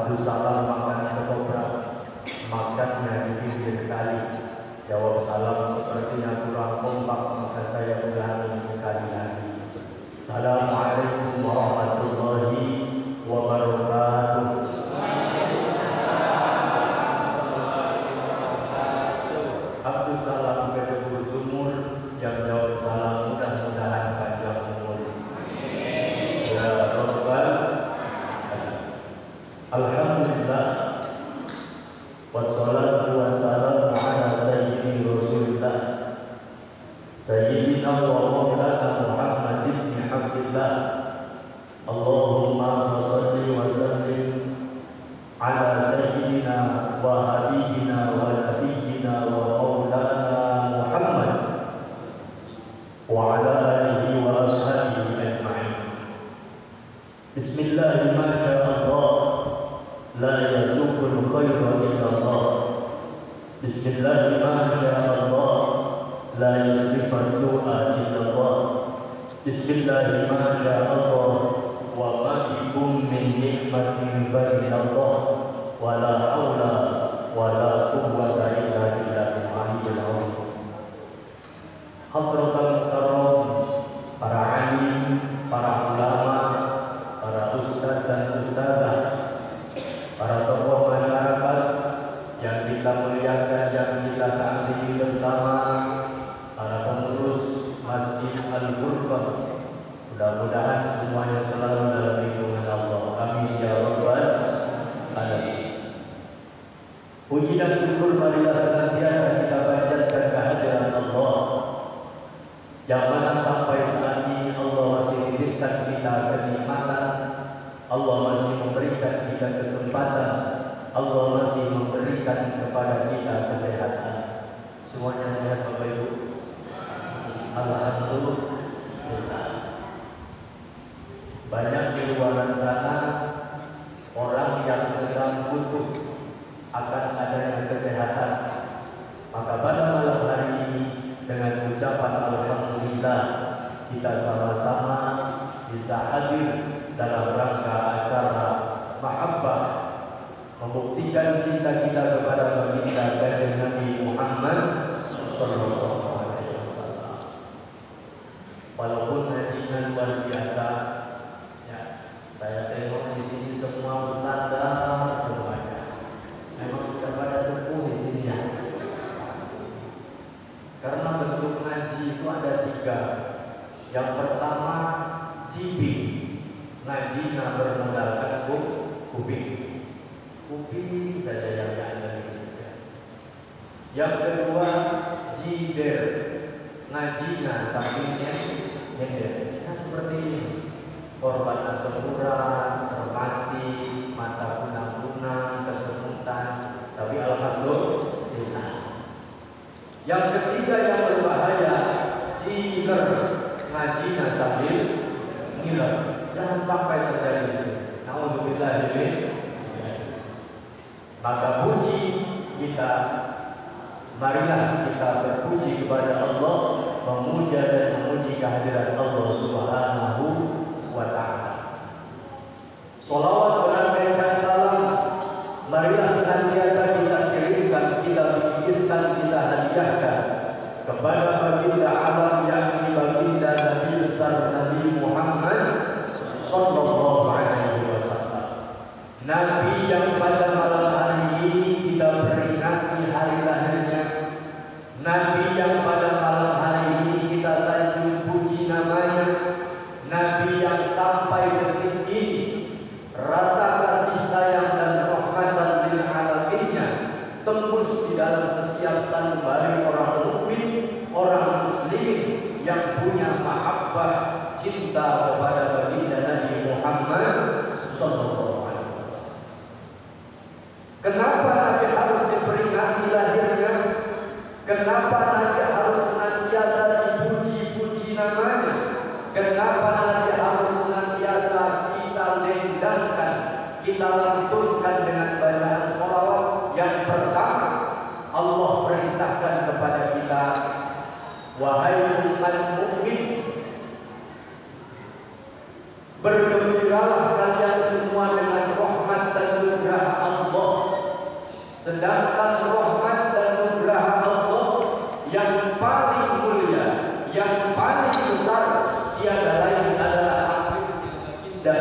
Abdul Salam makan ketoprak, makannya di pinggir kali. Jawab salam sepertinya kurang kompak, maka saya ulangi sekali lagi. Assalamualaikum warahmatullahi wabarakatuh. Abdul Salam Kedebur Sumur yang jawab salam mudah-mudahan panjang umur. Ya Rabbal Alhamdulillah, wassalatu wassalamu ala sayyidi Rasulillah Sayyidina wa maulana Muhammad ibn Abdillah. Allahumma shalli wa sallim ala sayyidina wa habibina wa nabiyyina wa maulana Muhammad wa ala alihi wa ashabihi ajma'in. Bismillah, ma sya'allah, la yasukul khayra illa Allah. Bismillah, ma sya'allah, la yasrifa su'a illa Allah. Bismillah, ma sya'allah, wa ma bikum min ni'matin fa min Allah, wa la hawla wa la quwwata illa billahil aliyyil azim. Hadratul mukarram, para alim, para ulama, para ustaz dan ustazah, para tokoh masyarakat yang kita muliakan, yang kita taati bersama, para pengurus Masjid Al-Furqan, mudah-mudahan semuanya selalu dalam lindungan Allah. Amin ya rabbal alamin. Puji dan syukur marilah senantiasa kita panjatkan kehadiran Allah, yang mana sampai saat ini Allah masih memberikan kita kenikmatan, Allah masih memberikan kita kesempatan, Allah masih memberikan kepada kita kesehatan. Semuanya sehat Bapak Ibu? Alhamdulillah. Banyak di luar sana orang yang sedang butuh akan adanya kesehatan. Maka pada malam hari ini dengan ucapan alhamdulillah, kita sama-sama bisa hadir dalam rangka acara mahabbah, membuktikan cinta kita kepada baginda dan Nabi Muhammad sallallahu alaihi wasallam. Walaupun hajinya luar biasa, ya, saya tengok di sini semua bersadar semuanya. Memang sudah pada sepuh di sini ya. Karena bentuk ngaji itu ada 3. Yang pertama jibing, ngajinya bermodalkan kuping. Kuping saja yang ada ini. Yang kedua jider, ngajinya sampingnya nyender. Nah seperti ini, korban asemuran, termati, mata kunang-kunang, kesemutan. Tapi alhamdulillah. Yang ketiga yang berbahaya, jiger, ngajinya sambil ngiler. Jangan sampai terjadi. Nauzubillah min. Maka puji kita, marilah kita berpuji kepada Allah, memuja dan memuji kehadiran Allah Subhanahu wa ta'ala. Salawat berangkaikan salam marilah senantiasa kita kirimkan, kita bingkiskan, kita hadiahkan kepada baginda alam, yakni baginda Nabi besar Nabi Muhammad sallallahu alaihi wasallam. Nabi yang pada malam hari ini kita peringati hari lahirnya, Nabi yang pada malam hari ini kita sanjung puji namanya, Nabi yang sampai detik ini rasa kasih sayang dan rahmatan lil alaminnya tembus di dalam setiap sanubari orang mukmin, orang muslim yang punya mahabbah cinta kepada baginda Nabi Muhammad sallallahu alaihi wasallam. Kenapa Nabi harus diperingati lahirnya? Kenapa Nabi harus senantiasa dipuji-puji namanya? Kenapa Nabi harus senantiasa kita lendangkan, kita lantunkan dengan bacaan sholawat? Yang pertama, Allah perintahkan kepada kita, wahai umat mukmin, bergembiralah kalian semua dengan rahmat dan anugerah yang paling mulia, yang paling besar, tiada lain adalah dan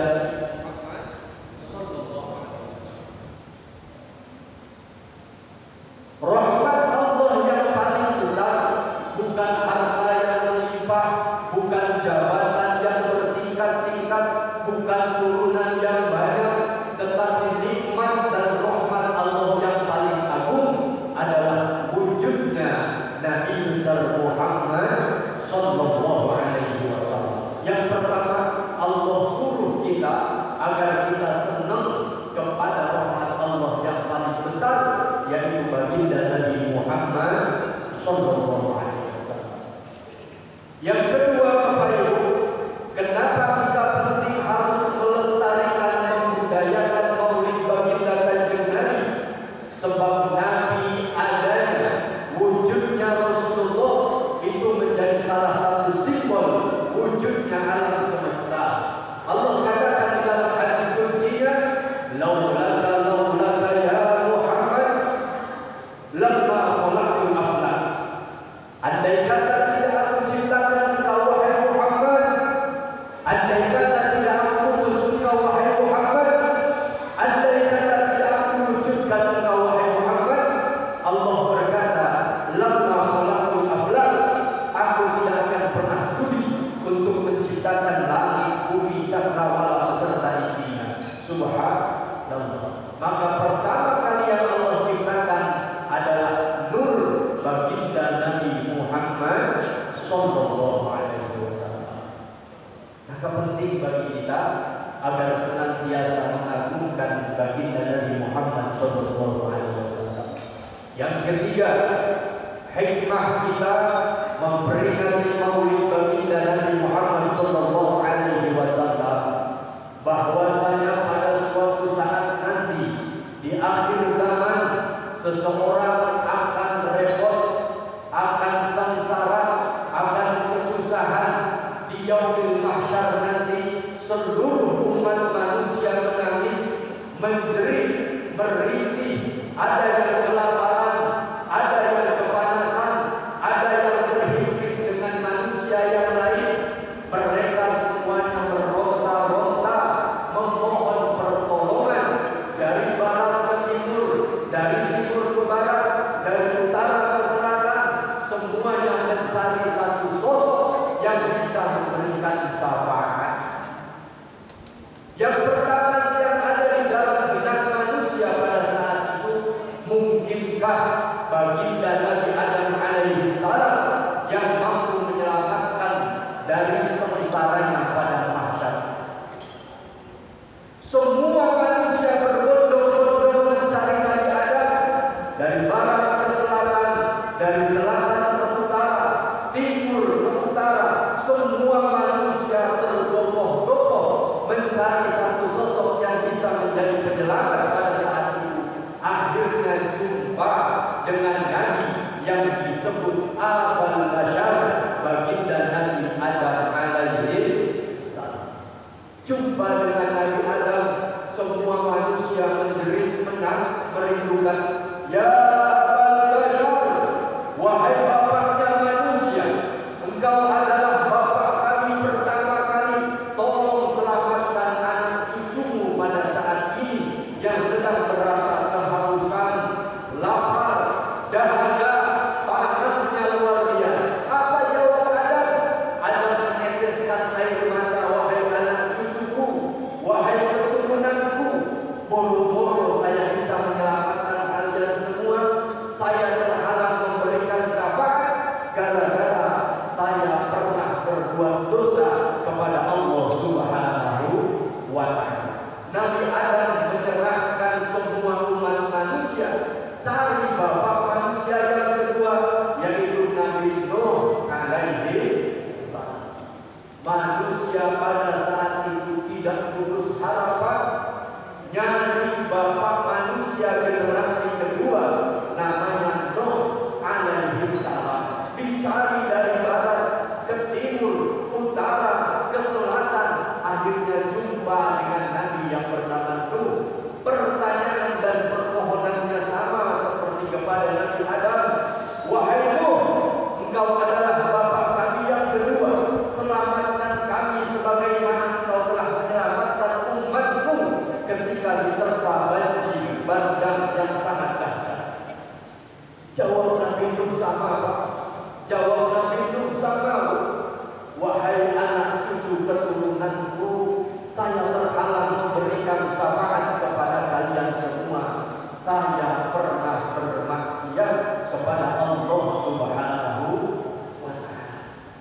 rahmat Allah yang paling besar, bukan harta yang melimpah, bukan jabatan yang bertingkat-tingkat, bukan turunan yang banyak, tetapi nikmat dan rahmat Allah yang paling agung adalah wujudnya Nabi besar Muhammad sallallahu alaihi wasallam. Yang pertama, Allah suruh kita agar kita senang kepada rahmat Allah yang paling besar, yaitu baginda Nabi Muhammad sallallahu alaihi wasallam. Yang kedua, Bapak Ibu, kenapa kita penting harus melestarikan dan membudayakan maulid baginda Kanjeng Nabi? Sebab Nabi adanya, wujudnya Rasulullah itu menjadi salah satu simbol wujudnya alam semesta. Allah katakan di dalam hadis kursinya, laulaka ya Muhammad lamma khalaqtul aflak. Andai kata tidak aku ciptakan engkau wahai Muhammad, andai kata tidak aku utus engkau wahai Muhammad, andai kata tidak aku wujudkan engkau wahai Muhammad, Allah berkata, lamma khalaqtul aflak, aku tidak akan pernah sudi untuk menciptakan langit, bumi, cakrawala beserta isinya. Subhanallah. Maka pertama kali yang Allah ciptakan adalah nur baginda Nabi Muhammad sallallahu alaihi wasallam. Maka penting bagi kita agar senantiasa mengagungkan baginda Nabi Muhammad sallallahu alaihi wasallam. Yang ketiga, hikmah kita memperingati maulid baginda Nabi Muhammad sallallahu alaihi wasallam, bahwasanya pada suatu saat nanti di akhir zaman seseorang akan repot, akan sengsara, akan kesusahan di yaumil mahsyar nanti. Seluruh umat manusia menangis, menjerit, merintih, ada yang kelaparan, ada yang kepanasan, ada yang Engkau adalah Bapa kami yang kedua. Selamatkan kami sebagaimana Engkau telah menyelamatkan umat-Mu ketika diterpa banjir bandang yang sangat dahsyat. Jawab Nabi Nuh sama Pak. Jawab Nabi Nuh sama. Wahai anak cucu keturunanku, saya terhalang memberikan syafaat kepada kalian semua. Saya pernah bermaksiat kepada Allah Subhanahu wa Ta'ala.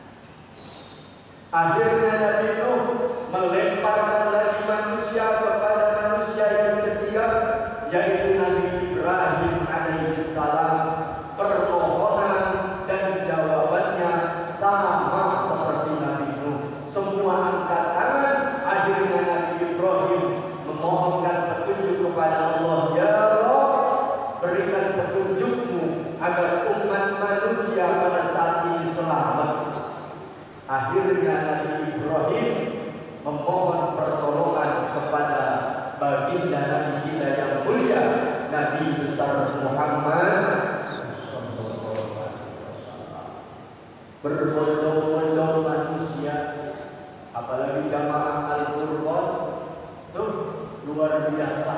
Akhirnya Nabi Nuh melemparkan lagi manusia kepada manusia yang ketiga, yaitu Nabi Ibrahim alaihissalam. Permohonan dan jawabannya sama seperti Nabi Nuh. Semua angkat tangan. Akhirnya Nabi Ibrahim memohonkan petunjuk kepada Allah. Ya Allah, berikan petunjuk-Mu agar umat manusia pada saat ini selamat. Akhirnya Nabi Ibrahim memohon pertolongan kepada baginda Nabi kita yang mulia, Nabi besar Muhammad. Berbondong-bondong manusia, apalagi jamaah Al-Qur'an, tuh luar biasa.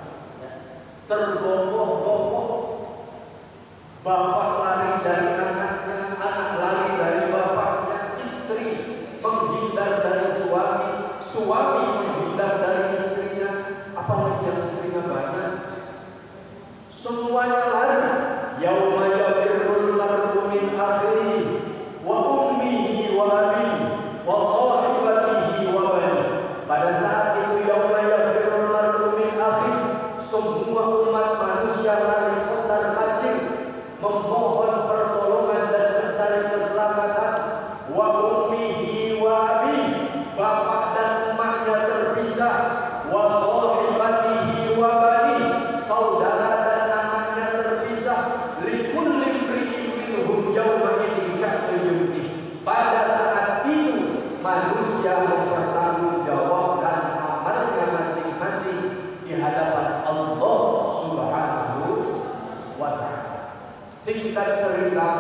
Tergopoh-gopoh, bapak lari dari anaknya, anak lari dari bapaknya, istri menghindar dari suami, suami menghindar dari istrinya, apalagi yang istrinya banyak. Semuanya lari. Yauma yafirrul mar'u min akhihi wa ummihi wa abihi wa sahibatihi wa banihi. Pada saat itu yauma yafirrul mar'u min akhihi, semua umat manusia lari kocar-kacir memohon pertolongan dan mencari keselamatan. Wa ummihi wa abihi, bapak dan emaknya terpisah. Wa sahibatihi wa banihi, saudara dan anaknya terpisah. Likulli imri'in minhum yawma idzin sya'nun yughnihi. Pada saat itu manusia mempertanggungjawabkan amalnya masing-masing di hadapan Allah Subhanahu wa Ta'ala. Singkat cerita,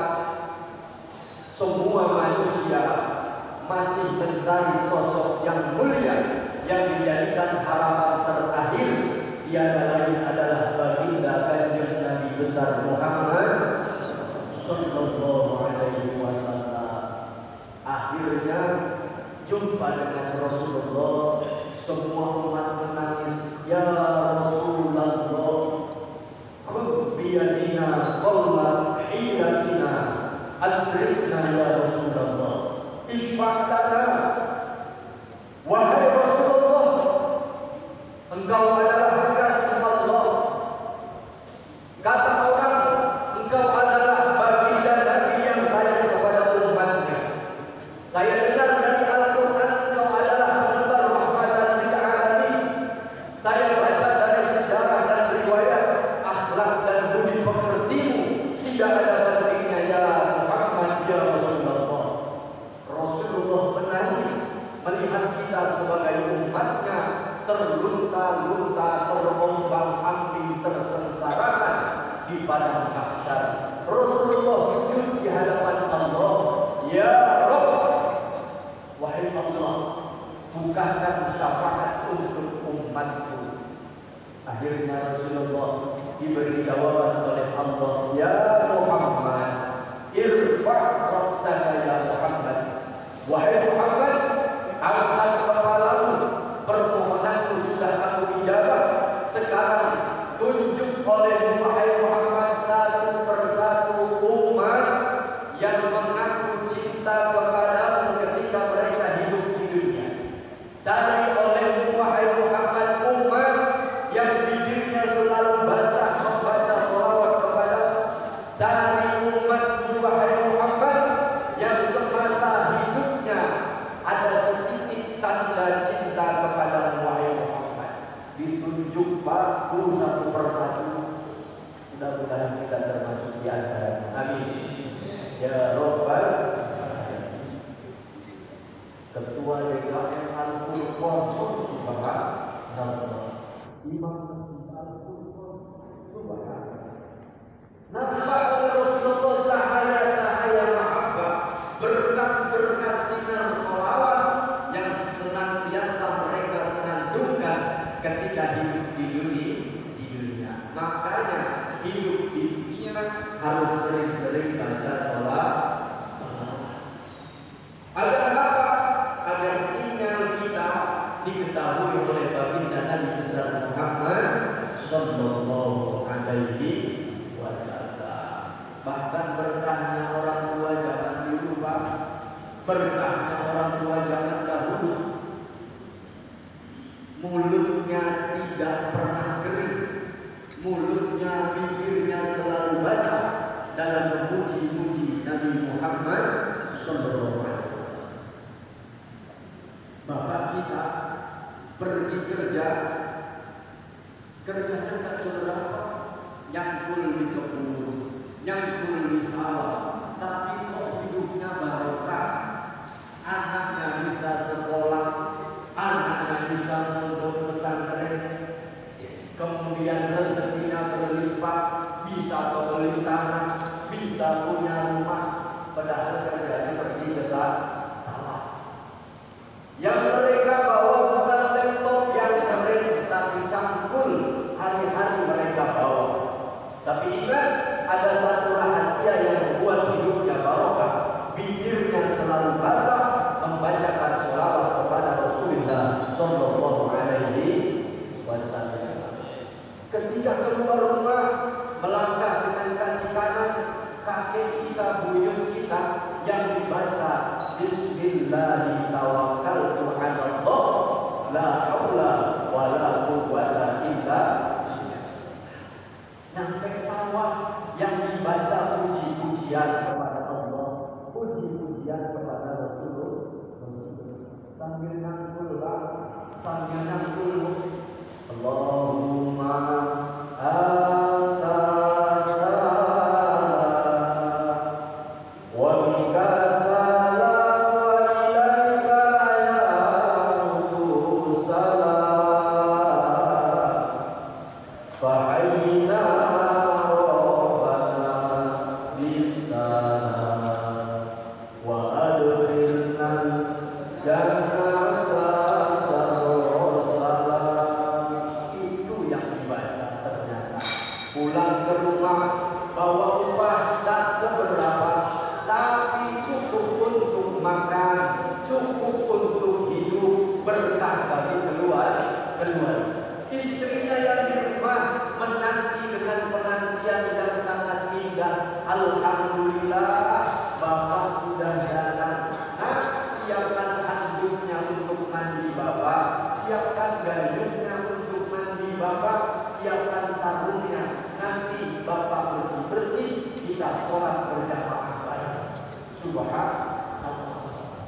semua manusia masih mencari sosok yang mulia yang dijadikan harapan terakhir. Tiada lain adalah baginda kanjeng Nabi besar Muhammad sallallahu alaihi wasallam. Akhirnya jumpa dengan Rasulullah, semua umat menangis. Ya Rasulullah, khudh biyadina qawla hilatina, adrikna ya Rasulullah, isfa'tana. Wahai Rasulullah, engkau adalah kekasih Allah. Kata orang, engkau adalah baginda Nabi yang sayang kepada umatnya. Saya dengar dari Al-Quran, engkau adalah penebar rahmatan lil alamin. Saya baca dari sejarah dan riwayat, akhlak dan budi pekertimu tidak ada bandingnya ya Muhammad ya Rasulullah. Rasulullah menangis melihat kita sebagai umatnya terlunta-lunta, terombang-ambing, tersengsarakan di padang mahsyar. Rasulullah sujud di hadapan Allah. Ya Rabb, wahai Allah, bukakan syafaat untuk umatku. Akhirnya Rasulullah diberi jawaban oleh Allah. Ya Muhammad, irfa' ra'saka ya Muhammad. Wahai Muhammad, angkat kepalamu. Permohonanku sudah aku ijabah. Sekarang tunjuk oleh wahai Muhammad satu persatu umat yang mengaku cinta kepadamu ketika mereka hidup di dunia. Cari oleh wahai Muhammad umat yang bibirnya selalu basah membaca sholawat kepadamu. Cari umat wahai Muhammad yang semasa hidupnya ada sedikit tanda cinta kepada wahai Muhammad. Ditunjuk baku satu persatu. Mudah-mudahan kita termasuk di antara. Amin. Ya Rabbal. Ketua DKM Al-Furqan hidup di dunia harus sering-sering baca sholat. Agar apa? Agar sinyal kita diketahui oleh baginda Nabi besar Muhammad Sallallahu Alaihi Wasallam. Bahkan berkahnya orang tua jangan dilupa, berkahnya orang tua jangan dahulu. Mulutnya tidak pernah kering, mulutnya, bibirnya selalu basah dalam memuji-muji Nabi Muhammad Sallallahu Alaihi Wasallam. Bapak kita pergi kerja, kerjanya tak seberapa, nyangkul di kebun, nyangkul di sawah, tapi kok hidupnya barokah. Anaknya bisa sekolah, anaknya bisa mondok pesantren, kemudian rezekinya berlipat, bisa membeli tanah, bisa punya rumah, padahal kerjanya pergi ke sawah. Yang mereka bawa bukan laptop yang keren, tapi cangkul hari-hari mereka bawa. Tapi ingat, ada satu rahasia yang membuat hidupnya barokah. Bibirnya selalu basah membacakan sholawat kepada Rasulullah Sallallahu Alaihi Wasallam. Ketika keluar rumah, melangkah dengan kaki kanan, kakek kita, buyut kita yang dibaca Bismillah tawakkaltu 'ala Allah la haula wala quwwata illa billah. Nyampe sawah yang dibaca puji-pujian kepada Allah, puji-pujian kepada Rasulullah. Sambil nangkul lah, sambil nangkul Allahumma anta salam wa bika salam wa ilaika ya'udu salam fahayyina rabbana bisalam wa adkhilna jannata pulang ke rumah bawa upah tak seberapa, tapi cukup untuk makan, cukup untuk hidup, berkah bagi keluarga. Istrinya yang di rumah menanti dengan penantian yang sangat indah. Alhamdulillah, bapak sudah datang. Nah, siapkan handuknya untuk mandi bapak, siapkan gayungnya untuk mandi bapak, siapkan sarungnya. Nanti bapak bersih-bersih, kita sholat berjamaah bareng. Subhanallah.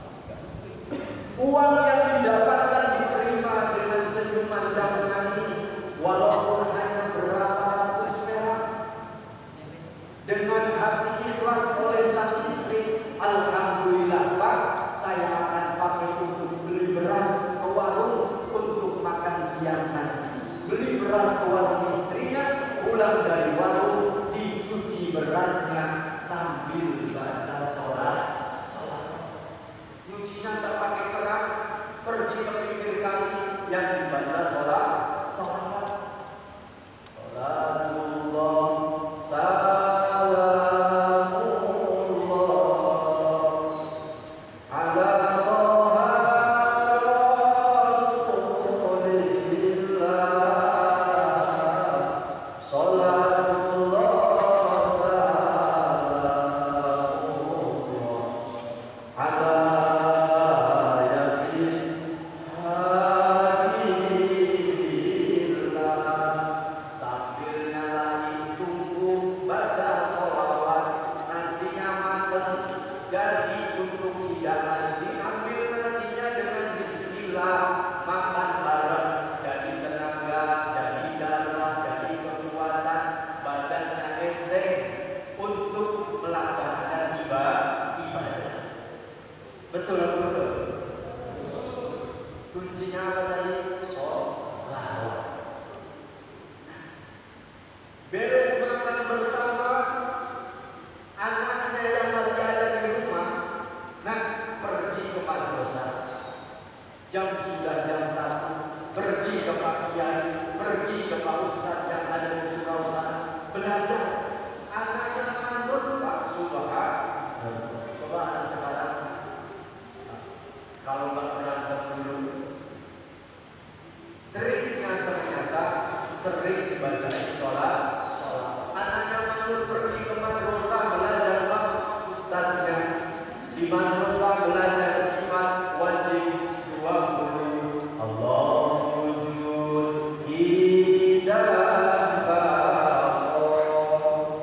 Uang yang didapatkan diterima dengan senyuman dan menangis, walaupun hanya berapa ratus perak. Dengan hati ikhlas oleh sang istri, alhamdulillah Pak, saya akan pakai untuk beli beras ke warung untuk makan siang nanti. Beli beras ke warung istrinya, pulang dari warung dicuci berasnya sambil baca sholat. Nyucinya tak pakai keran, pergi ke pinggir kali yang dibaca sholat. Salatullah kuncinya apa tadi? Sholat. Beres makan bersama, anaknya yang masih ada di rumah, nah pergi ke madrasah. Jam sudah Kalau nggak berantem dulu, triknya ternyata sering baca sholat. Anaknya malu pergi ke madrasah belajar sama ustaznya. Di madrasah belajar sifat wajib 20. Allah wujud hidah baqo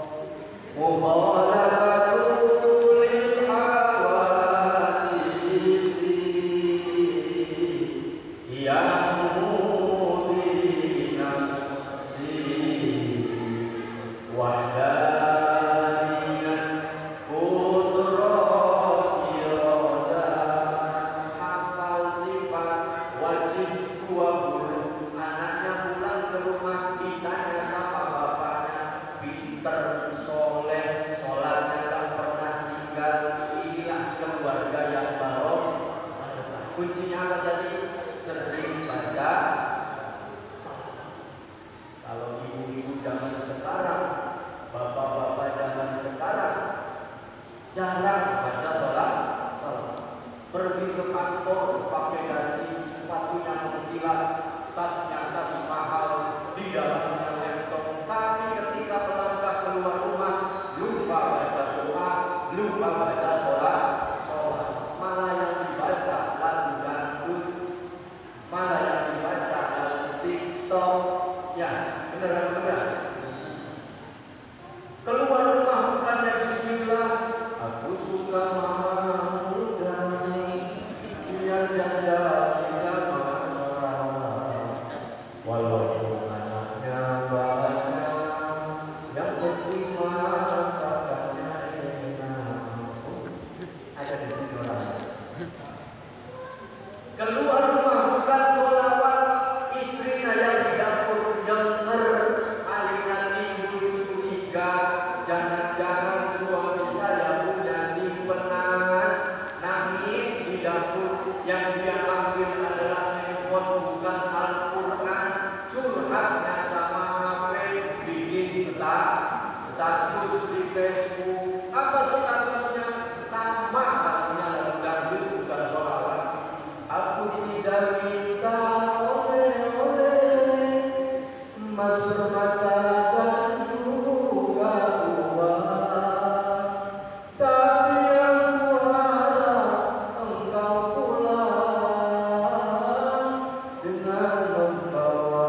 mukhalafatul lil hawadith yang mudina si wahdaniyan kudros irodah. Hafal sifat wajib 20. Anaknya pulang ke rumah ditanya sama bapaknya, pinter, soleh, sholatnya tak pernah tinggal. Inilah keluarga yang barokah. Kuncinya apa tadi? Sering baca sholat. Kalau ibu-ibu zaman sekarang, bapak-bapak zaman sekarang jarang baca sholat. Pergi ke kantor pakai dasi, sepatunya mengkilat, tasnya tas mahal, di dalamnya laptop. Tapi ketika melangkah keluar rumah, lupa baca doa, lupa baca sholat. Malah yang dibaca lagu dangdut, malah yang dibaca lagu TikTok. Ya, benar. Keluar rumah bukannya bismillah, aku suka mama muda, biar janda tidak masalah. Walaupun anaknya baca, yang penting masakannya enak. Ada di sini orang. Keluar rumah bukan sholawat, istrinya yang di dapur denger aliran ibu curiga. Jangan-jangan suami saya punya simpenan, nangis di dapur. Yang dia ambil adalah handphone, bukan Al-Quran. Curhatnya sama HP, bikin status di Facebook. Apa statusnya? Sama halnya lagu dangdut, bukan sholawat. Aku tidak minta oleh-oleh, emas permata dan juga uang, tapi yang kuharap engkau pulang dengan membawa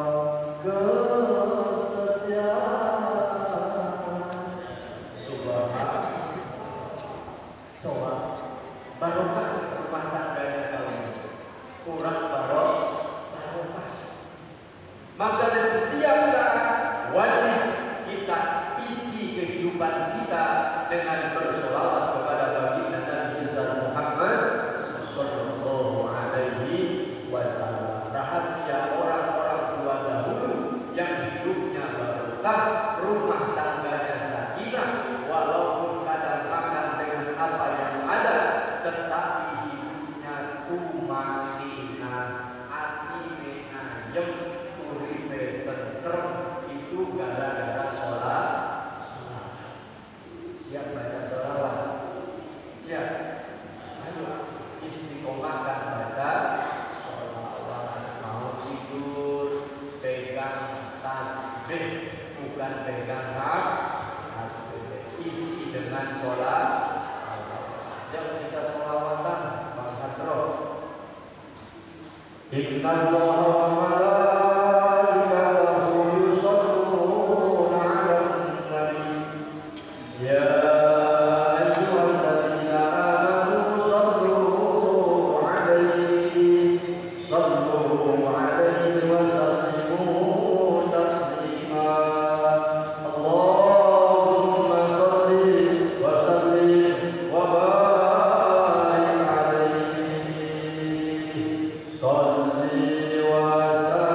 kesetiaan. Subhanallah. Coba barokah rumah tangganya kalian, kurang barokah. Maka di setiap saat wajib kita isi kehidupan kita dengan bersolawat kepada baginda Nabi Muhammad sallallahu alaihi wasallam. Rahasia orang-orang tua dahulu yang hidupnya barokah, rumah tangganya sakinah, walaupun kadang makan dengan apa yang ada, tetapi hidupnya tumanina, atine ayem, uripe tentrem. Itu gara-gara sholat. Siap baca sholawat? Siap? Ayo istiqomahkan baca sholawat. Mau tidur pegang tasbih, bukan pegang tasbih. Isi dengan sholat. Jangan kita sholawatan, Bang Satro. Inna Allah wa malaikatahu yusholluna 'alan nabi. Ya ayyuhalladzina amanu shallu 'alaihi wa sallimu taslima. Allahumma shalli wa sallim wa barik 'alaihi. Shalli wa sallim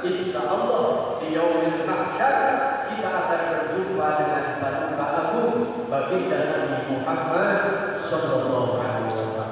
insya Allah di yaumil mahsyar kita akan berjumpa dengan paduka agung baginda Nabi Muhammad sallallahu alaihi wasallam.